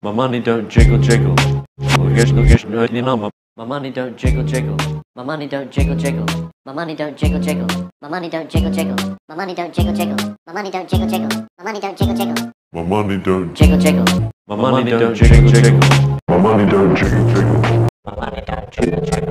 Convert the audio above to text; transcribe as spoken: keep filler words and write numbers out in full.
My money don't jiggle jiggle. Look at look at you know my my money don't jiggle jiggle. My money don't jiggle jiggle. My money don't jiggle jiggle. My money don't jiggle jiggle. My money don't jiggle jiggle. My money don't jiggle jiggle. My money don't jiggle jiggle. My money don't Jiggle jiggle. My money don't jiggle jiggle. My money don't jiggle jiggle. My money don't jiggle jiggle.